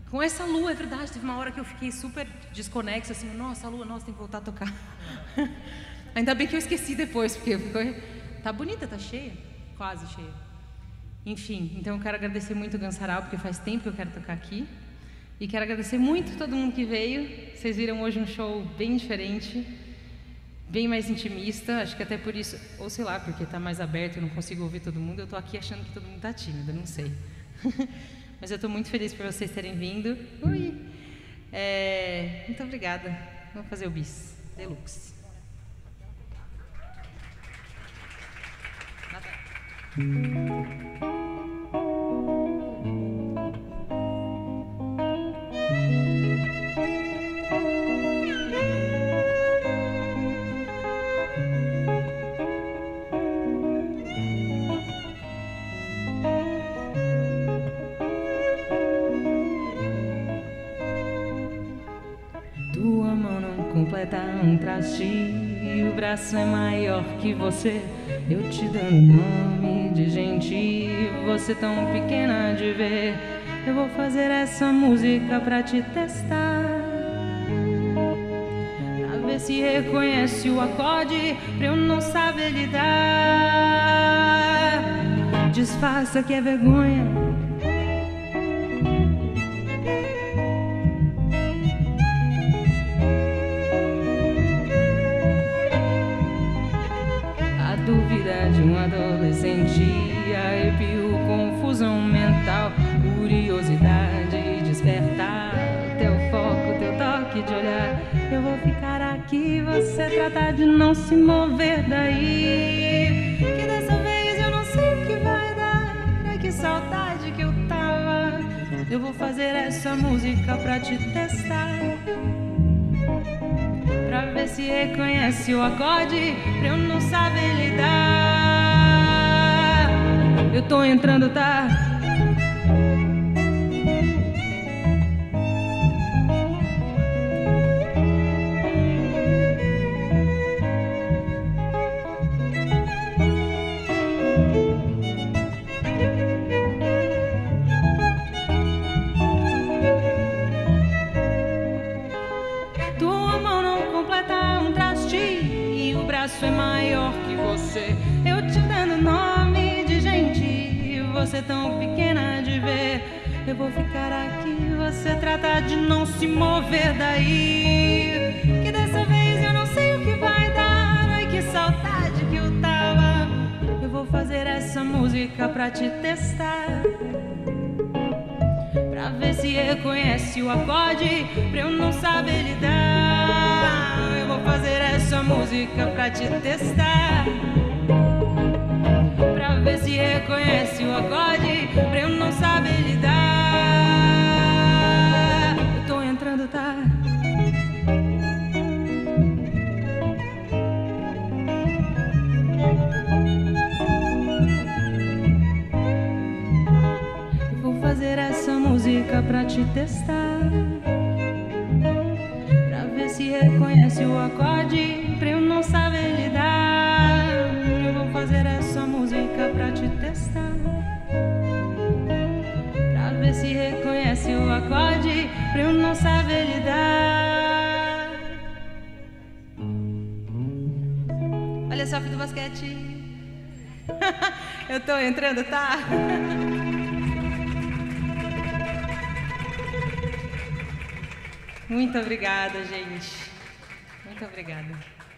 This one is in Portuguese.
Com essa lua, é verdade, teve uma hora que eu fiquei super desconexa, assim, nossa, a lua, nossa, tem que voltar a tocar. Ainda bem que eu esqueci depois, porque tá bonita, tá cheia, quase cheia. Enfim, então eu quero agradecer muito o Gansaral, porque faz tempo que eu quero tocar aqui. E quero agradecer muito todo mundo que veio. Vocês viram hoje um show bem diferente, bem mais intimista, acho que até por isso, ou sei lá, porque está mais aberto, eu não consigo ouvir todo mundo, eu estou aqui achando que todo mundo está tímido, não sei. Mas eu estou muito feliz por vocês terem vindo. Ui! Muito obrigada. Vamos fazer o bis deluxe. Tua mão não completa um traste e o braço é maior que você. Eu te dando nome de gente, você tão pequena de ver. Eu vou fazer essa música pra te testar, pra ver se reconhece o acorde, pra eu não saber lidar. Disfarça que é vergonha, dúvida de um adolescente, arrepio, confusão mental, curiosidade, despertar teu foco, teu toque de olhar. Eu vou ficar aqui, você tratar de não se mover daí, que dessa vez eu não sei o que vai dar. Ai, que saudade que eu tava. Eu vou fazer essa música pra te testar, pra ver se reconhece o acorde, pra eu não saber lidar. Eu tô entrando, tá? É maior que você, eu te dando nome de gente, você tão pequena de ver. Eu vou ficar aqui, você trata de não se mover daí, que dessa vez eu não sei o que vai dar. Ai, que saudade que eu tava. Eu vou fazer essa música pra te testar, pra ver se reconhece o acorde, pra eu não saber lidar. Eu vou fazer essa música pra te testar, pra ver se reconhece o acorde, pra eu não saber lidar. Eu tô entrando, tá? Eu vou fazer essa música pra te testar, pra ver se reconhece o acorde, pra eu não saber lidar. Eu vou fazer essa música pra te testar, pra ver se reconhece o acorde, pra eu não saber lidar. Olha só, filho do basquete. Eu tô entrando, tá? Muito obrigada, gente. Muito obrigada.